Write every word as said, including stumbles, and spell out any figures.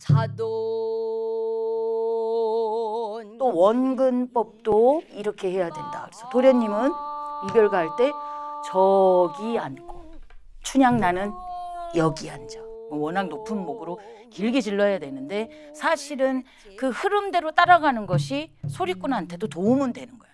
자돈. 또 원근법도 이렇게 해야 된다. 그래서 도련님은 이별 갈 때 저기 앉고 춘향 나는 여기 앉아. 워낙 높은 목으로 길게 질러야 되는데 사실은 그 흐름대로 따라가는 것이 소리꾼한테도 도움은 되는 거예요.